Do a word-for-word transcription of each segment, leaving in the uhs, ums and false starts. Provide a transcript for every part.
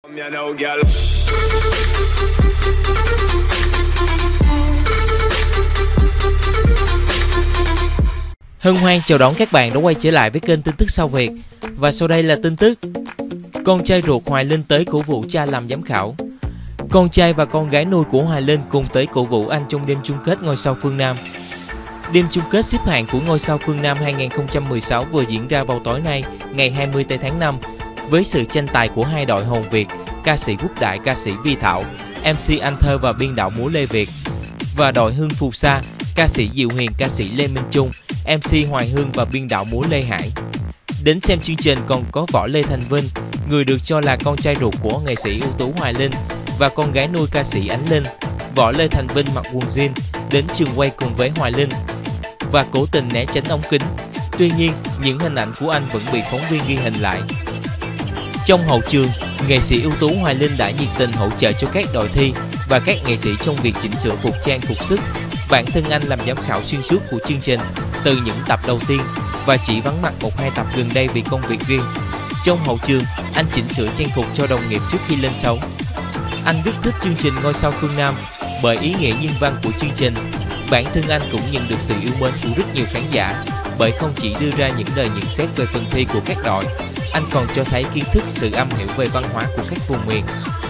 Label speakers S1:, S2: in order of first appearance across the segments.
S1: Hân hoan chào đón các bạn đã quay trở lại với kênh tin tức Sao Việt. Và sau đây là tin tức. Con trai ruột Hoài Linh tới cổ vũ cha làm giám khảo. Con trai và con gái nuôi của Hoài Linh cùng tới cổ vũ anh trong đêm chung kết ngôi sao phương Nam. Đêm chung kết xếp hạng của ngôi sao phương Nam hai không một sáu vừa diễn ra vào tối nay, ngày hai mươi tây tháng năm, với sự tranh tài của hai đội hồn Việt, ca sĩ Quốc Đại, ca sĩ Vi Thảo, em xê Anh Thơ và biên đạo múa Lê Việt, và đội Hương Phù Sa, ca sĩ Diệu Hiền, ca sĩ Lê Minh Trung, em xê Hoài Hương và biên đạo múa Lê Hải. Đến xem chương trình còn có Võ Lê Thành Vinh, người được cho là con trai ruột của nghệ sĩ ưu tú Hoài Linh, và con gái nuôi ca sĩ Ánh Linh. Võ Lê Thành Vinh mặc quần jean đến trường quay cùng với Hoài Linh và cố tình né tránh ống kính. Tuy nhiên, những hình ảnh của anh vẫn bị phóng viên ghi hình lại. Trong hậu trường, nghệ sĩ ưu tú Hoài Linh đã nhiệt tình hỗ trợ cho các đội thi và các nghệ sĩ trong việc chỉnh sửa phục trang phục sức. Bản thân anh làm giám khảo xuyên suốt của chương trình từ những tập đầu tiên và chỉ vắng mặt một hai tập gần đây vì công việc riêng. Trong hậu trường, anh chỉnh sửa trang phục cho đồng nghiệp trước khi lên sóng. Anh rất thích chương trình Ngôi sao phương Nam bởi ý nghĩa nhân văn của chương trình. Bản thân anh cũng nhận được sự yêu mến của rất nhiều khán giả bởi không chỉ đưa ra những lời nhận xét về phần thi của các đội, anh còn cho thấy kiến thức, sự am hiểu về văn hóa của các vùng miền.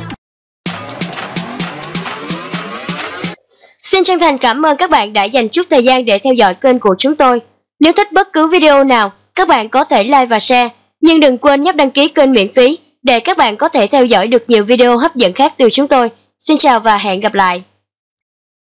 S2: Xin chân thành cảm ơn các bạn đã dành chút thời gian để theo dõi kênh của chúng tôi. Nếu thích bất cứ video nào, các bạn có thể like và share, nhưng đừng quên nhấp đăng ký kênh miễn phí để các bạn có thể theo dõi được nhiều video hấp dẫn khác từ chúng tôi. Xin chào và hẹn gặp lại!